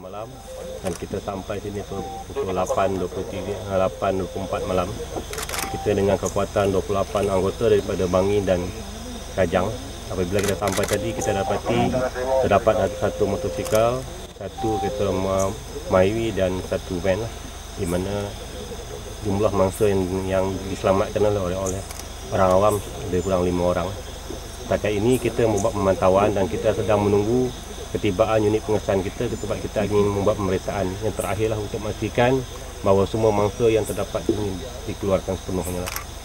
malam dan kita sampai sini pukul 8.24 malam. Kita dengan kekuatan 28 anggota daripada Bangi dan Kajang. Apabila kita sampai tadi, kita dapati terdapat satu motosikal, satu kereta Myvi dan satu van, di mana jumlah mangsa yang diselamatkan oleh orang awam lebih kurang 5 orang. Setakat ini kita membuat pemantauan dan kita sedang menunggu ketibaan unit pengesahan kita sebab kita ingin membuat pemeriksaan yang terakhirlah untuk memastikan bahawa semua mangsa yang terdapat ini dikeluarkan sepenuhnya.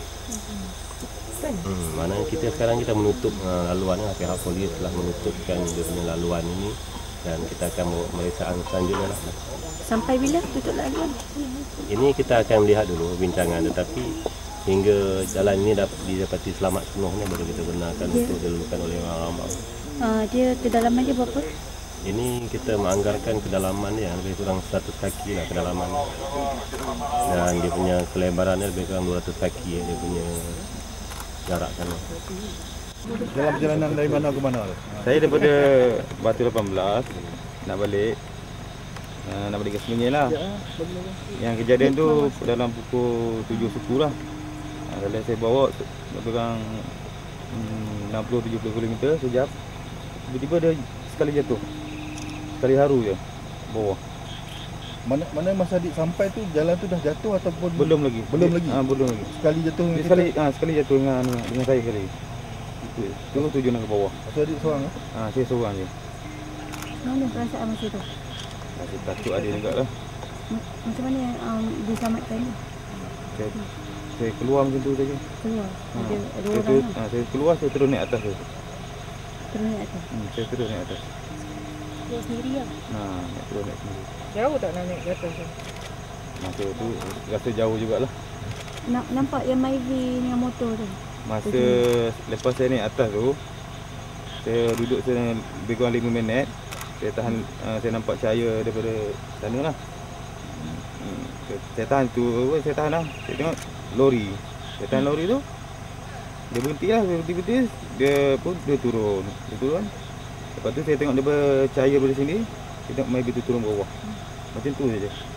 Mana kita sekarang kita menutup laluan, pihak polis telah menutupkan dia punya laluan ini dan kita akan membuat pemeriksaan selanjutnya lah. Sampai bila tutup laluan? Ini kita akan melihat dulu bincangan, tetapi hingga jalan ini didapati selamat sepenuhnya baru kita benarkan untuk dilakukan oleh orang awam. Dia kedalaman dia berapa? Ini kita menganggarkan kedalaman yang lebih kurang 100 kaki lah kedalaman. Dan dia punya kelebarannya lebih kurang 200 kaki dia punya jarak sana. Dalam perjalanan dari mana ke mana? Saya daripada Batu 18 nak balik ke Semenyih lah. Yang kejadian tu dalam pukul 7 suku lah. Kalau saya bawa lebih kurang 60-70 km sejam. Tiba-tiba dia sekali jatuh. Sekali haru je bawah. Mana masa adik sampai tu jalan tu dah jatuh ataupun Belum lagi. Belum lagi. Belum lagi. Sekali jatuh Dia sekali jatuh dengan saya sekali. Itu tujuan ke bawah. Masa adik seorang ah? Saya seorang je. Mana perasaan masa tu? Saya takut ada jugalah. Macam mana diselamatkan ni? Saya keluar macam tu saja. Keluar? Ada orang lah? Saya keluar, saya terus naik atas tu. Terus naik atas? Saya terus naik atas. Dia sendiri lah? Terus naik sendiri. Jauh tak nak naik ke atas tu? Masa tu rasa jauh jugalah. Nampak yang Myvi dengan motor tu? Masa lepas saya naik atas tu, saya duduk lebih kurang 5 minit. Saya tahan, saya nampak cahaya daripada sana lah. Saya tahan tu, saya tahan lah. Saya tengok lori. Saya tahan lori tu. Dia berhenti lah, berhenti. Dia turun. Lepas tu saya tengok dia bercahaya dari sini. Saya tengok Myvi tu turun bawah. Macam tu saja.